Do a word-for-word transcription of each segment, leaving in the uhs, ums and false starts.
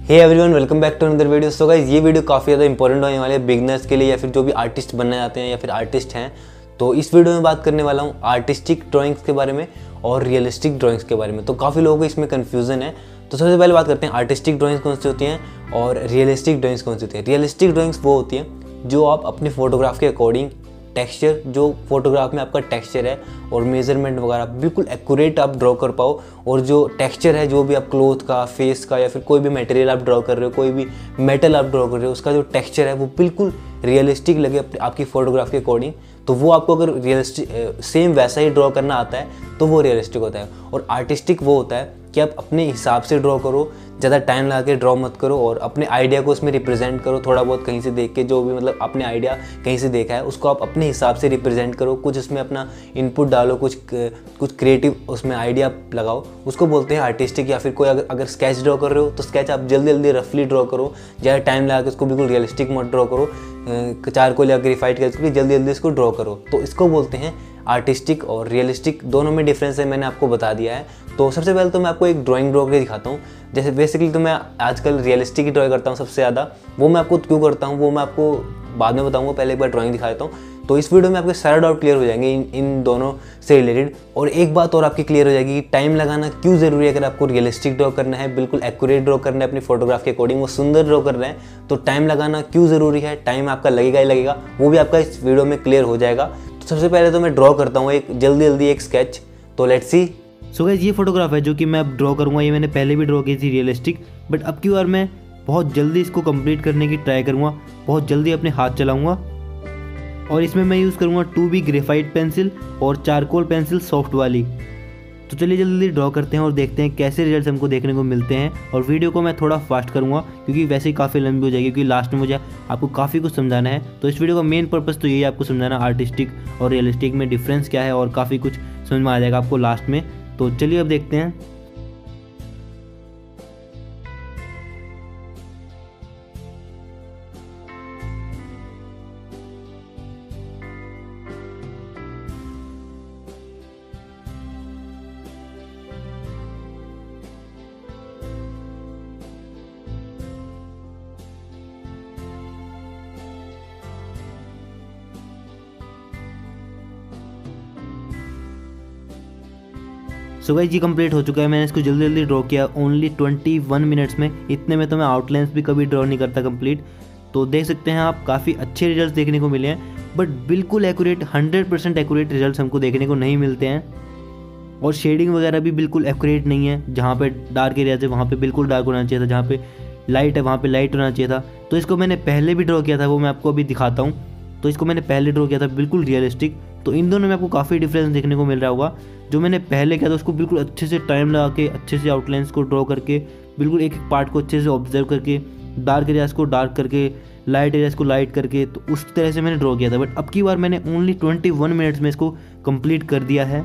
Hey everyone, welcome back to another video. So guys, ये video काफ़ी ज़्यादा important होने वाले हैं बिगनर्स के लिए या फिर जो भी आर्टिस्ट बनना चाहते हैं या फिर आर्टिस्ट हैं। तो इस वीडियो में बात करने वाला हूँ आर्टिस्टिक ड्राइंग्स के बारे में और रियलिस्टिक ड्राइंग्स के बारे में। तो काफ़ी लोगों को इसमें कन्फ्यूज़न है। तो सबसे पहले बात करते हैं आर्टिस्टिक ड्राइंग्स कौन सी होती हैं और रियलिस्टिक ड्राइंग्स कौन सी होती हैं। रियलिस्टिक ड्राइंग्स वो होती हैं जो आप अपने फोटोग्राफ के अकॉर्डिंग टेक्सचर, जो फोटोग्राफ में आपका टेक्सचर है और मेजरमेंट वगैरह बिल्कुल एक्यूरेट आप ड्रॉ कर पाओ, और जो टेक्सचर है जो भी आप क्लोथ का, फेस का या फिर कोई भी मटेरियल आप ड्रॉ कर रहे हो, कोई भी मेटल आप ड्रॉ कर रहे हो, उसका जो टेक्सचर है वो बिल्कुल रियलिस्टिक लगे आपकी फ़ोटोग्राफ के अकॉर्डिंग। तो वो आपको अगर रियलिस्टिक सेम वैसा ही ड्रॉ करना आता है तो वो रियलिस्टिक होता है। और आर्टिस्टिक वो होता है कि आप अपने हिसाब से ड्रॉ करो, ज़्यादा टाइम लगा के ड्रॉ मत करो और अपने आइडिया को उसमें रिप्रेजेंट करो। थोड़ा बहुत कहीं से देख के, जो भी मतलब अपने आइडिया कहीं से देखा है उसको आप अपने हिसाब से रिप्रेजेंट करो। कुछ उसमें अपना इनपुट डालो, कुछ कुछ क्रिएटिव उसमें आइडिया लगाओ, उसको बोलते हैं आर्टिस्टिक। या फिर कोई अगर अगर स्केच ड्रॉ कर रहे हो तो स्केच आप जल्दी जल्दी रफली ड्रॉ करो, ज़्यादा टाइम लगा के उसको बिल्कुल रियलिस्टिक मत ड्रॉ करो, चारकोल या ग्रेफाइट करके जल्दी जल्दी इसको ड्रॉ करो। तो इसको बोलते हैं आर्टिस्टिक। और रियलिस्टिक दोनों में डिफरेंस है, मैंने आपको बता दिया है। तो सबसे पहले तो मैं आपको एक ड्राइंग ड्रॉ करके दिखाता हूँ। जैसे बेसिकली तो मैं आजकल रियलिस्टिक ही ड्रॉ करता हूँ सबसे ज़्यादा। वो मैं आपको क्यों करता हूँ वो मैं आपको बाद में बताऊँगा, पहले एक बार ड्राइंग दिखा देता हूँ। तो इस वीडियो में आपके सारे डाउट क्लियर हो जाएंगे इन इन दोनों से रिलेटेड। और एक बात और आपकी क्लियर हो जाएगी कि टाइम लगाना क्यों ज़रूरी है। अगर आपको रियलिस्टिक ड्रॉ करना है, बिल्कुल एक्यूरेट ड्रॉ करना है अपनी फोटोग्राफ के अकॉर्डिंग, वो सुंदर ड्रॉ कर रहे हैं, तो टाइम लगाना क्यों ज़रूरी है। टाइम आपका लगेगा ही लगेगा, वो भी आपका इस वीडियो में क्लियर हो जाएगा। तो सबसे पहले तो मैं ड्रॉ करता हूँ एक जल्दी जल्दी एक स्केच। तो लेट्स सी। सो गाइस, ये फोटोग्राफ है जो कि मैं अब ड्रॉ करूँगा। ये मैंने पहले भी ड्रॉ की थी रियलिस्टिक, बट अब की बार मैं बहुत जल्दी इसको कंप्लीट करने की ट्राई करूँगा। बहुत जल्दी अपने हाथ चलाऊँगा और इसमें मैं यूज़ करूँगा टू बी ग्रेफाइट पेंसिल और चारकोल पेंसिल सॉफ्ट वाली। तो चलिए जल्दी जल्दी ड्रॉ करते हैं और देखते हैं कैसे रिजल्ट्स हमको देखने को मिलते हैं। और वीडियो को मैं थोड़ा फास्ट करूँगा क्योंकि वैसे ही काफ़ी लंबी हो जाएगी, क्योंकि लास्ट में मुझे आपको काफ़ी कुछ समझाना है। तो इस वीडियो का मेन पर्पज़ तो यही है, आपको समझाना आर्टिस्टिक और रियलिस्टिक में डिफरेंस क्या है, और काफ़ी कुछ समझ में आ जाएगा आपको लास्ट में। तो चलिए अब देखते हैं। सो गाइस, ये कंप्लीट हो चुका है। मैंने इसको जल्दी जल्दी ड्रॉ किया ओनली इक्कीस मिनट्स में। इतने में तो मैं आउटलाइंस भी कभी ड्रॉ नहीं करता कंप्लीट। तो देख सकते हैं आप, काफ़ी अच्छे रिजल्ट्स देखने को मिले हैं, बट बिल्कुल accurate, hundred percent accurate results हमको देखने को नहीं मिलते हैं। और शेडिंग वगैरह भी बिल्कुल एक्यूरेट नहीं है। जहाँ पे डार्क एरिया है वहाँ पे बिल्कुल डार्क होना चाहिए था, जहाँ पे लाइट है वहाँ पे लाइट होना चाहिए था। तो इसको मैंने पहले भी ड्रॉ किया था, वो मैं आपको अभी दिखाता हूँ। तो इसको मैंने पहले ड्रॉ किया था बिल्कुल रियलिस्टिक। तो इन दोनों में आपको काफ़ी डिफरेंस देखने को मिल रहा होगा। जो मैंने पहले किया था उसको बिल्कुल अच्छे से टाइम लगा के, अच्छे से आउटलाइंस को ड्रॉ करके, बिल्कुल एक एक पार्ट को अच्छे से ऑब्जर्व करके, डार्क एरियाज को डार्क करके, लाइट एरियाज को लाइट करके, तो उस तरह से मैंने ड्रॉ किया था। बट अब की बार मैंने ओनली इक्कीस मिनट्स में इसको कंप्लीट कर दिया है।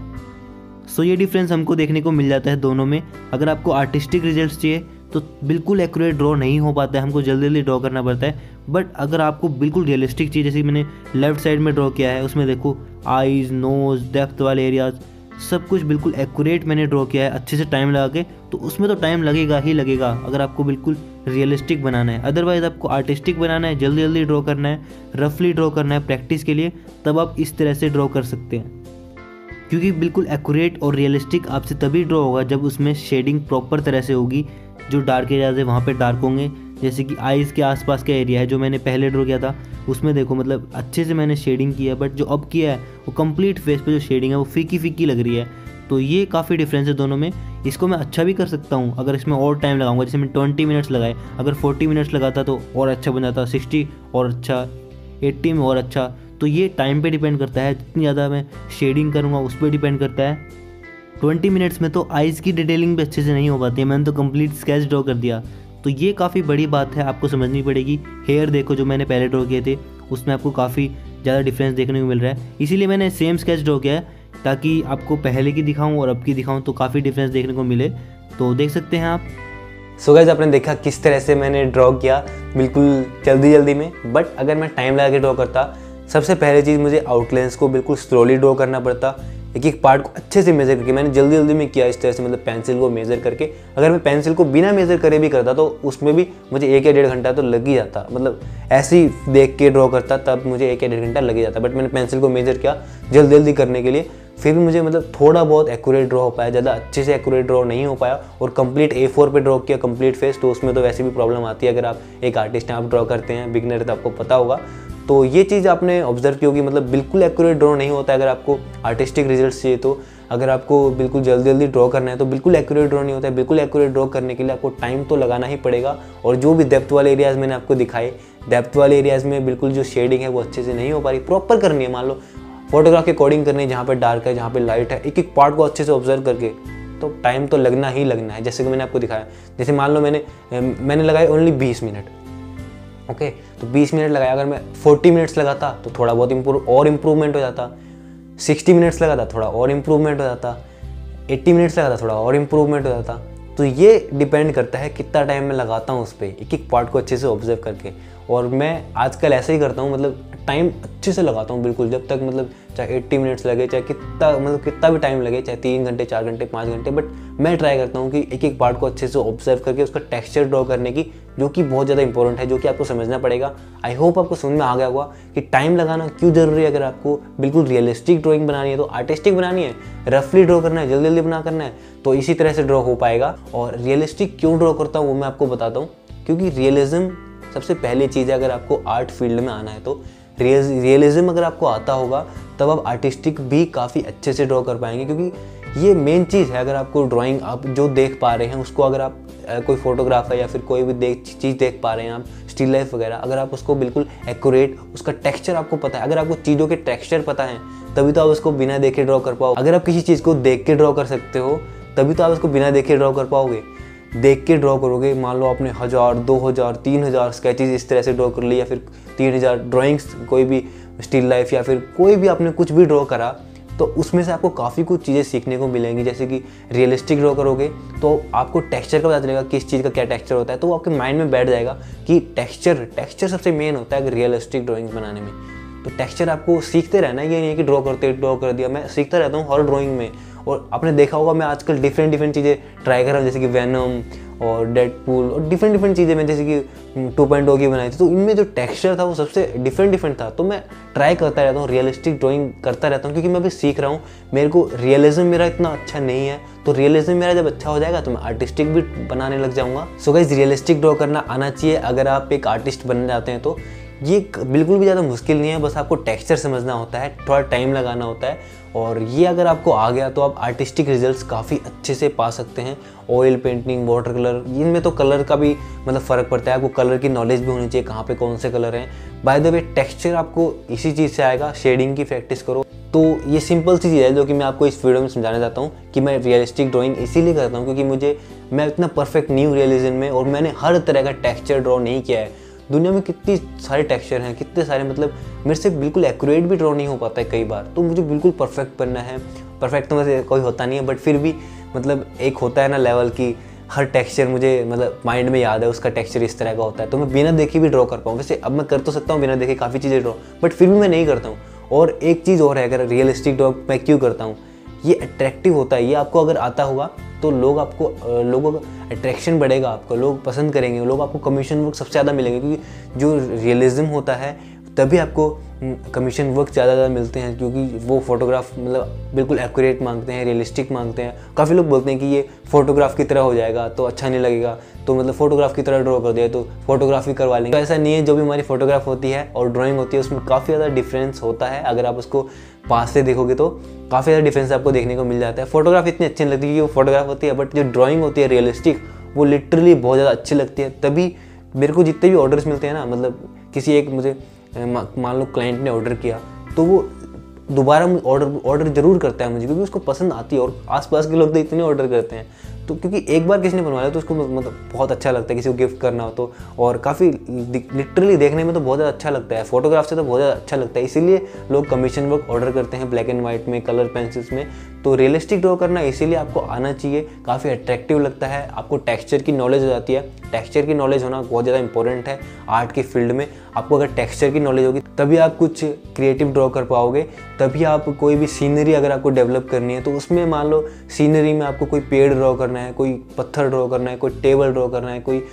सो ये डिफरेंस हमको देखने को मिल जाता है दोनों में। अगर आपको आर्टिस्टिक रिजल्ट्स चाहिए तो बिल्कुल एक्यूरेट ड्रॉ नहीं हो पाता है, हमको जल्दी जल्दी ड्रॉ करना पड़ता है। बट अगर आपको बिल्कुल रियलिस्टिक चाहिए, जैसे मैंने लेफ्ट साइड में ड्रॉ किया है, उसमें देखो आईज़, नोज़, डेप्थ वाले एरियाज, सब कुछ बिल्कुल एक्यूरेट मैंने ड्रॉ किया है अच्छे से टाइम लगा के। तो उसमें तो टाइम लगेगा ही लगेगा अगर आपको बिल्कुल रियलिस्टिक बनाना है। अदरवाइज़ आपको आर्टिस्टिक बनाना है, जल्दी जल्दी ड्रॉ करना है, रफली ड्रॉ करना है प्रैक्टिस के लिए, तब आप इस तरह से ड्रॉ कर सकते हैं। क्योंकि बिल्कुल एक्यूरेट और रियलिस्टिक आपसे तभी ड्रॉ होगा जब उसमें शेडिंग प्रॉपर तरह से होगी। जो डार्क एरियाज है वहाँ पे डार्क होंगे, जैसे कि आइज़ के आसपास का एरिया है जो मैंने पहले ड्रॉ किया था, उसमें देखो मतलब अच्छे से मैंने शेडिंग किया। बट जो अब किया है वो कंप्लीट फेस पे जो शेडिंग है वो फीकी फीकी लग रही है। तो ये काफ़ी डिफरेंस है दोनों में। इसको मैं अच्छा भी कर सकता हूँ अगर इसमें और टाइम लगाऊंगा। जैसे मैं ट्वेंटी मिनट्स लगाए, अगर फोर्टी मिनट्स लगाता तो और अच्छा बन जाता, सिक्सटी और अच्छा, एट्टी में और अच्छा। तो ये टाइम पे डिपेंड करता है, जितनी ज़्यादा मैं शेडिंग करूँगा उस पर डिपेंड करता है। ट्वेंटी मिनट्स में तो आइज़ की डिटेलिंग भी अच्छे से नहीं हो पाती है, मैंने तो कंप्लीट स्केच ड्रॉ कर दिया। तो ये काफ़ी बड़ी बात है, आपको समझनी पड़ेगी। हेयर देखो जो मैंने पहले ड्रॉ किए थे उसमें आपको काफ़ी ज़्यादा डिफरेंस देखने को मिल रहा है। इसीलिए मैंने सेम स्केच ड्रॉ किया है ताकि आपको पहले की दिखाऊँ और अब की दिखाऊँ तो काफ़ी डिफरेंस देखने को मिले। तो देख सकते हैं आप। सो गाइस, आपने देखा किस तरह से मैंने ड्रॉ किया बिल्कुल जल्दी जल्दी में। बट अगर मैं टाइम लगा के ड्रॉ करता, सबसे पहले चीज़ मुझे आउटलाइंस को बिल्कुल स्लोली ड्रॉ करना पड़ता, एक एक पार्ट को अच्छे से मेज़र करके। मैंने जल्दी जल्दी में किया इस तरह से, मतलब पेंसिल को मेज़र करके। अगर मैं पेंसिल को बिना मेज़र करे भी करता तो उसमें भी मुझे एक या डेढ़ घंटा तो लग ही जाता, मतलब ऐसे ही देख के ड्रॉ करता तब मुझे एक या डेढ़ घंटा लग ही जाता। बट मैंने पेंसिल को मेज़र किया जल्दी जल्दी करने के लिए, फिर भी मुझे मतलब थोड़ा बहुत एक्यूरेट ड्रॉ हो पाया, ज़्यादा अच्छे से एक्यूरेट ड्रॉ नहीं हो पाया। और कंप्लीट ए फोर पे ड्रॉ किया, कंप्लीट फेस, तो उसमें तो वैसे भी प्रॉब्लम आती है। अगर आप एक आर्टिस्ट हैं, आप ड्रॉ करते हैं, बिगनर तो आपको पता होगा। तो ये चीज़ आपने ऑब्जर्व की होगी, मतलब बिल्कुल एक्यूरेट ड्रॉ नहीं होता है। अगर आपको आर्टिस्टिक रिजल्ट चाहिए तो, अगर आपको बिल्कुल जल्दी जल्दी ड्रॉ करना है तो बिल्कुल एक्यूरेट ड्रॉ नहीं होता है। बिल्कुल एक्यूरेट ड्रॉ करने के लिए आपको टाइम तो लगाना ही पड़ेगा। और जो भी डेप्थ वाले एरियाज़ मैंने आपको दिखाए, डेप्थ वाले एरियाज़ में बिल्कुल जो शेडिंग है वो अच्छे से नहीं हो पा रही, प्रॉपर करनी है। मान लो फोटोग्राफ के अकॉर्डिंग करनी है, जहाँ पे डार्क है, जहाँ पे लाइट है, एक एक पार्ट को अच्छे से ऑब्जर्व करके, तो टाइम तो लगना ही लगना है। जैसे कि मैंने आपको दिखाया, जैसे मान लो मैंने मैंने लगाए ओनली बीस मिनट, ओके, तो बीस मिनट लगाया। अगर मैं चालीस मिनट्स लगाता तो थोड़ा बहुत इम्प्रूव और इम्प्रूवमेंट हो जाता, साठ मिनट्स लगाता थोड़ा और इम्प्रूवमेंट हो जाता, अस्सी मिनट्स लगाता थोड़ा और इम्प्रूवमेंट हो जाता। तो ये डिपेंड करता है कितना टाइम मैं लगाता हूँ उस पर, एक एक पार्ट को अच्छे से ऑब्जर्व करके। और मैं आजकल ऐसे ही करता हूँ, मतलब टाइम अच्छे से लगाता हूँ बिल्कुल, जब तक मतलब चाहे अस्सी मिनट्स लगे, चाहे कितना मतलब कितना भी टाइम लगे, चाहे तीन घंटे चार घंटे पाँच घंटे, बट मैं ट्राई करता हूँ कि एक एक पार्ट को अच्छे से ऑब्जर्व करके उसका टेक्सचर ड्रॉ करने की, जो कि बहुत ज़्यादा इंपॉर्टेंट है, जो कि आपको समझना पड़ेगा। आई होप आपको समझ में आ गया होगा कि टाइम लगाना क्यों ज़रूरी है। अगर आपको बिल्कुल रियलिस्टिक ड्राइंग बनानी है, तो आर्टिस्टिक बनानी है, रफली ड्रॉ करना है, जल्दी जल्दी बना करना है, तो इसी तरह से ड्रॉ हो पाएगा। और रियलिस्टिक क्यों ड्रॉ करता हूँ वो मैं आपको बताता हूँ, क्योंकि रियलिज्म सबसे पहली चीज़ है। अगर आपको आर्ट फील्ड में आना है तो रियलिज्म अगर आपको आता होगा तब आप आर्टिस्टिक भी काफ़ी अच्छे से ड्रॉ कर पाएंगे, क्योंकि ये मेन चीज़ है। अगर आपको ड्राइंग आप जो देख पा रहे हैं उसको, अगर आप कोई फोटोग्राफ है या फिर कोई भी देख चीज़ देख पा रहे हैं आप, स्टिल लाइफ वगैरह, अगर आप उसको बिल्कुल एक्यूरेट, उसका टेक्सचर आपको पता है, अगर आपको चीज़ों के टेक्सचर पता है, तभी तो आप उसको बिना देखे ड्रॉ कर पाओ। अगर आप किसी चीज़ को देख के ड्रॉ कर सकते हो तभी तो आप उसको बिना देखे ड्रॉ कर पाओगे। देख के ड्रॉ करोगे, मान लो आपने हज़ार दो हज़ार तीन हज़ार स्केचेस इस तरह से ड्रॉ कर ली, या फिर तीन हज़ार ड्राइंग्स, कोई भी स्टिल लाइफ या फिर कोई भी आपने कुछ भी ड्रॉ करा, तो उसमें से आपको काफ़ी कुछ चीज़ें सीखने को मिलेंगी। जैसे कि रियलिस्टिक ड्रॉ करोगे तो आपको टेक्सचर का पता चलेगा, किस चीज़ का क्या टेक्सचर होता है, तो वो आपके माइंड में बैठ जाएगा कि टेक्सचर टेक्सचर सबसे मेन होता है रियलिस्टिक ड्राइंग्स बनाने में। तो टेक्सचर आपको सीखते रहना है, ये नहीं है कि ड्रॉ करते ड्रॉ कर दिया। मैं सीखता रहता हूँ हर ड्राइंग में, और आपने देखा होगा मैं आजकल डिफरेंट डिफरेंट चीज़ें ट्राई कर रहा हूँ, जैसे कि वेनम और डेडपूल और डिफरेंट डिफरेंट चीज़ें मैं जैसे कि टू पॉइंट ओ की बनाई थी, तो इनमें जो टेक्सचर था वो सबसे डिफरेंट डिफरेंट था। तो मैं ट्राई करता रहता हूँ, रियलिस्टिक ड्राइंग करता रहता हूँ, क्योंकि मैं अभी सीख रहा हूँ। मेरे को रियलिज्म मेरा इतना अच्छा नहीं है, तो रियलिज्म मेरा जब अच्छा हो जाएगा तो मैं आर्टिस्टिक भी बनाने लग जाऊँगा। सो गाइस, रियलिस्टिक ड्रॉ करना आना चाहिए अगर आप एक आर्टिस्ट बनना चाहते हैं। तो ये बिल्कुल भी ज़्यादा मुश्किल नहीं है, बस आपको टेक्सचर समझना होता है, थोड़ा टाइम लगाना होता है, और ये अगर आपको आ गया तो आप आर्टिस्टिक रिजल्ट्स काफ़ी अच्छे से पा सकते हैं। ऑयल पेंटिंग, वाटर कलर, इनमें तो कलर का भी मतलब फ़र्क पड़ता है, आपको कलर की नॉलेज भी होनी चाहिए, कहाँ पे कौन से कलर हैं। बाय द वे टेक्सचर आपको इसी चीज़ से आएगा, शेडिंग की प्रैक्टिस करो। तो ये सिंपल सी चीज़ है जो कि मैं आपको इस वीडियो में समझाना चाहता हूँ कि मैं रियलिस्टिक ड्राइंग इसीलिए करता हूँ क्योंकि मुझे मैं इतना परफेक्ट नहीं हूँ रियलिज्म में, और मैंने हर तरह का टेक्सचर ड्रॉ नहीं किया है। दुनिया में कितनी सारे टेक्सचर हैं, कितने सारे, मतलब मेरे से बिल्कुल एक्यूरेट भी ड्रॉ नहीं हो पाता है कई बार। तो मुझे बिल्कुल परफेक्ट बनना है। परफेक्ट तो वैसे कोई होता नहीं है, बट फिर भी मतलब एक होता है ना लेवल की हर टेक्सचर मुझे मतलब माइंड में याद है, उसका टेक्सचर इस तरह का होता है, तो मैं बिना देखे भी ड्रॉ कर पाऊँ। वैसे अब मैं कर तो सकता हूँ बिना देखे काफ़ी चीज़ें ड्रॉ, बट फिर भी मैं नहीं करता हूँ। और एक चीज़ और है, अगर रियलिस्टिक ड्रॉ मैं क्यों करता हूँ, ये अट्रैक्टिव होता है। ये आपको अगर आता होगा तो लोग आपको लोगों का अट्रैक्शन बढ़ेगा, आपको लोग पसंद करेंगे, लोग आपको कमीशन वर्क सबसे ज़्यादा मिलेंगे, क्योंकि जो रियलिज्म होता है तभी आपको कमीशन वर्क ज़्यादा ज़्यादा मिलते हैं, क्योंकि वो फोटोग्राफ मतलब बिल्कुल एक्यूरेट मांगते हैं, रियलिस्टिक मांगते हैं। काफ़ी लोग बोलते हैं कि ये फोटोग्राफ की तरह हो जाएगा तो अच्छा नहीं लगेगा, तो मतलब फोटोग्राफ की तरह ड्रॉ कर दिया तो फोटोग्राफी करवा लेंगे। तो ऐसा नहीं है, जो भी हमारी फोटोग्राफ होती है और ड्राइंग होती है उसमें काफ़ी ज़्यादा डिफरेंस होता है। अगर आप उसको पास से देखोगे तो काफ़ी ज़्यादा डिफरेंस आपको देखने को मिल जाता है। फोटोग्राफ इतनी अच्छी नहीं लगती क्योंकि वो फोटोग्राफ होती है, बट जो ड्राइंग होती है रियलिस्टिक, वो लिटरली बहुत ज़्यादा अच्छी लगती है। तभी मेरे को जितने भी ऑर्डर्स मिलते हैं ना, मतलब किसी एक मुझे मान लो क्लाइंट ने ऑर्डर किया तो वो दोबारा ऑर्डर ऑर्डर जरूर करता है मुझे, क्योंकि उसको पसंद आती है। और आसपास के लोग तो इतने ऑर्डर करते हैं, तो क्योंकि एक बार किसी ने बनवाया तो उसको मतलब बहुत अच्छा लगता है, किसी को गिफ्ट करना हो तो, और काफ़ी लिटरली देखने में तो बहुत ज़्यादा अच्छा लगता है, फोटोग्राफ से तो बहुत ज़्यादा अच्छा लगता है। इसीलिए लोग कमीशन वर्क ऑर्डर करते हैं ब्लैक एंड वाइट में, कलर पेंसिल्स में। तो रियलिस्टिक ड्रॉ करना इसीलिए आपको आना चाहिए, काफ़ी अट्रैक्टिव लगता है, आपको टेक्सचर की नॉलेज हो जाती है। टेक्सचर की नॉलेज होना बहुत ज़्यादा इंपॉर्टेंट है आर्ट के फील्ड में। आपको अगर टेक्सचर की नॉलेज होगी तभी आप कुछ क्रिएटिव ड्रॉ कर पाओगे, तभी आप कोई भी सीनरी अगर आपको डेवलप करनी है तो उसमें मान लो सीनरी में आपको कोई पेड़ ड्रॉ करना है, कोई पत्थर ड्रॉ करना है, कोई टेबल ड्रॉ करना है, कोई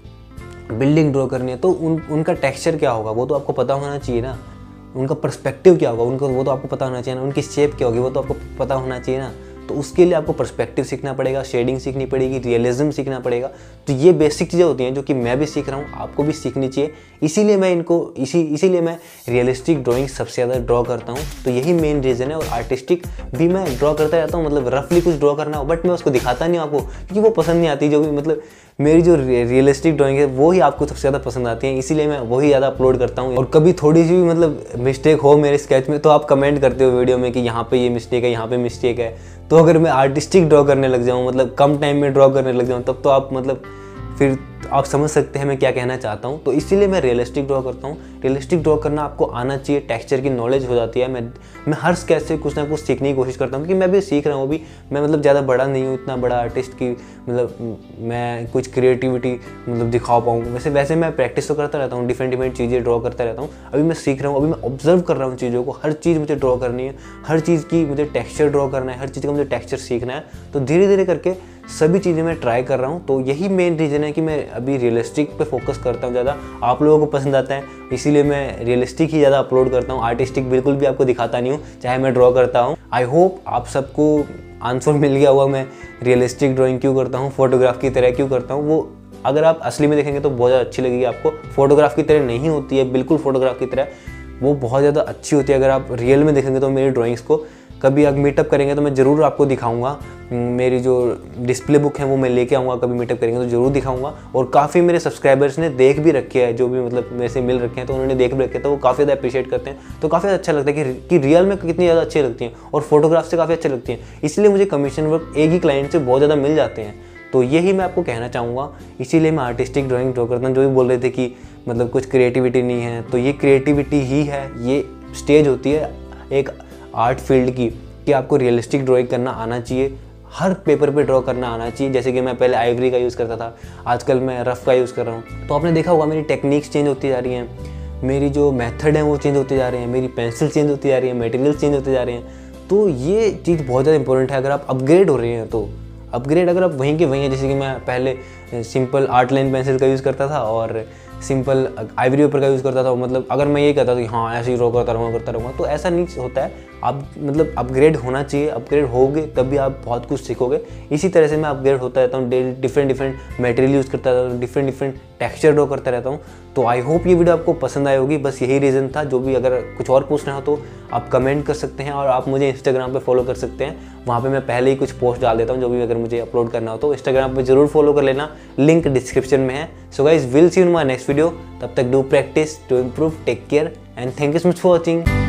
बिल्डिंग ड्रॉ करनी है, तो उन उनका टेक्सचर क्या होगा वो तो आपको पता होना चाहिए ना, उनका पर्सपेक्टिव क्या होगा उनको वो तो आपको पता होना चाहिए ना, उनकी शेप क्या होगी वो तो आपको पता होना चाहिए ना। तो उसके लिए आपको पर्सपेक्टिव सीखना पड़ेगा, शेडिंग सीखनी पड़ेगी, रियलिज्म सीखना पड़ेगा। तो ये बेसिक चीज़ें होती हैं जो कि मैं भी सीख रहा हूँ, आपको भी सीखनी चाहिए। इसीलिए मैं इनको इसी इसीलिए मैं रियलिस्टिक ड्राइंग सबसे ज़्यादा ड्रॉ करता हूँ। तो यही मेन रीज़न है। और आर्टिस्टिक भी मैं ड्रॉ करता रहता हूँ, मतलब रफली कुछ ड्रॉ करना हो, बट मैं उसको दिखाता नहीं हूँ आपको, क्योंकि वो पसंद नहीं आती। जो भी मतलब मेरी जो रियलिस्टिक ड्राइंग है वो ही आपको सबसे ज़्यादा पसंद आती है, इसीलिए मैं वही ज़्यादा अपलोड करता हूँ। और कभी थोड़ी सी भी मतलब मिस्टेक हो मेरे स्केच में तो आप कमेंट करते हो वीडियो में कि यहाँ पे ये मिस्टेक है, यहाँ पे मिस्टेक है। तो अगर मैं आर्टिस्टिक ड्रॉ करने लग जाऊँ, मतलब कम टाइम में ड्रॉ करने लग जाऊँ, तब तो आप मतलब फिर आप समझ सकते हैं मैं क्या कहना चाहता हूँ। तो इसीलिए मैं रियलिस्टिक ड्रॉ करता हूँ। रियलिस्टिक ड्रॉ करना आपको आना चाहिए, टेक्सचर की नॉलेज हो जाती है। मैं मैं हर स्केच से कुछ ना कुछ सीखने की कोशिश करता हूँ, क्योंकि मैं भी सीख रहा हूँ अभी। मैं मतलब ज़्यादा बड़ा नहीं हूँ, इतना बड़ा आर्टिस्ट की मतलब मैं कुछ क्रिएटिविटी मतलब दिखा पाऊँ। वैसे वैसे मैं प्रैक्टिस तो करता रहता हूँ, डिफरेंट डिफरेंट चीज़ें ड्रॉ करता रहता हूँ। अभी मैं सीख रहा हूँ, अभी मैं ऑब्जर्व कर रहा हूँ चीज़ों को, हर चीज़ मुझे ड्रॉ करनी है, हर चीज़ की मुझे टेक्सचर ड्रॉ करना है, हर चीज़ का मुझे टेक्सचर सीखना है। तो धीरे धीरे करके सभी चीज़ें मैं ट्राई कर रहा हूँ। तो यही मेन रीज़न है कि मैं अभी रियलिस्टिक पे फोकस करता हूँ ज़्यादा। आप लोगों को पसंद आता है इसीलिए मैं रियलिस्टिक ही ज़्यादा अपलोड करता हूँ। आर्टिस्टिक बिल्कुल भी आपको दिखाता नहीं हूँ, चाहे मैं ड्रॉ करता हूँ। आई होप आप सबको आंसर मिल गया हुआ मैं रियलिस्टिक ड्राइंग क्यों करता हूँ, फोटोग्राफ की तरह क्यों करता हूँ। वो अगर आप असली में देखेंगे तो बहुत ज़्यादा अच्छी लगेगी आपको। फोटोग्राफ की तरह नहीं होती है, बिल्कुल फोटोग्राफ की तरह वो बहुत ज़्यादा अच्छी होती है। अगर आप रियल में देखेंगे तो मेरी ड्राइंग्स को कभी आप मीटअप करेंगे तो मैं ज़रूर आपको दिखाऊंगा। मेरी जो डिस्प्ले बुक है वो मैं लेके आऊँगा, कभी मीटअप करेंगे तो ज़रूर दिखाऊंगा। और काफ़ी मेरे सब्सक्राइबर्स ने देख भी रखे हैं, जो भी मतलब मेरे से मिल रखे हैं तो उन्होंने देख भी रखे हैं, तो वो काफ़ी ज़्यादा अप्रिशिएट करते हैं। तो काफ़ी अच्छा लगता है कि, कि रियल में कितनी ज़्यादा अच्छी लगती हैं और फोटोग्राफ से काफ़ी अच्छी लगती हैं। इसलिए मुझे कमीशन वर्क एक ही क्लाइंट से बहुत ज़्यादा मिल जाते हैं। तो यही मैं आपको कहना चाहूँगा, इसीलिए मैं आर्टिस्टिक ड्राइंग ड्रॉ करता हूँ। जो भी बोल रहे थे कि मतलब कुछ क्रिएटिविटी नहीं है, तो ये क्रिएटिविटी ही है। ये स्टेज होती है एक आर्ट फील्ड की कि आपको रियलिस्टिक ड्राइंग करना आना चाहिए, हर पेपर पे ड्रॉ करना आना चाहिए। जैसे कि मैं पहले आइवरी का यूज़ करता था, आजकल मैं रफ़ का यूज़ कर रहा हूँ। तो आपने देखा होगा मेरी टेक्निक्स चेंज होती जा रही हैं, मेरी जो मेथड है वो चेंज होते जा रहे हैं, मेरी पेंसिल चेंज होती जा रही है, मटेरियल चेंज होते जा रहे हैं। तो ये चीज़ बहुत ज़्यादा इंपॉर्टेंट है। अगर आप अपग्रेड हो रहे हैं तो अपग्रेड अगर आप वहीं के वहीं हैं, जैसे कि मैं पहले सिंपल आर्ट लाइन पेंसिल का यूज़ करता था और सिंपल आइवरी पेपर का यूज़ करता था, मतलब अगर मैं ये कहता था कि हाँ ऐसे ही ड्रॉ करता रहूँगा करता रहूँगा, तो ऐसा नहीं होता है। आप मतलब अपग्रेड होना चाहिए, अपग्रेड होगे तभी आप बहुत कुछ सीखोगे। इसी तरह से मैं अपग्रेड होता रहता हूँ, डिफरेंट डिफरेंट मटेरियल यूज़ करता रहता हूँ, डिफरेंट डिफरेंट टेक्सचर ड्रॉ करता रहता हूँ। तो आई होप ये वीडियो आपको पसंद आई होगी। बस यही रीज़न था। जो भी अगर कुछ और पूछना हो तो आप कमेंट कर सकते हैं, और आप मुझे इंस्टाग्राम पे फॉलो कर सकते हैं। वहाँ पे मैं पहले ही कुछ पोस्ट डाल देता हूँ, जो भी अगर मुझे अपलोड करना हो तो इंस्टाग्राम पे जरूर फॉलो कर लेना, लिंक डिस्क्रिप्शन में है। So guys, will see you in my next video. तब तक do practice to improve, take care and thank you so much for watching.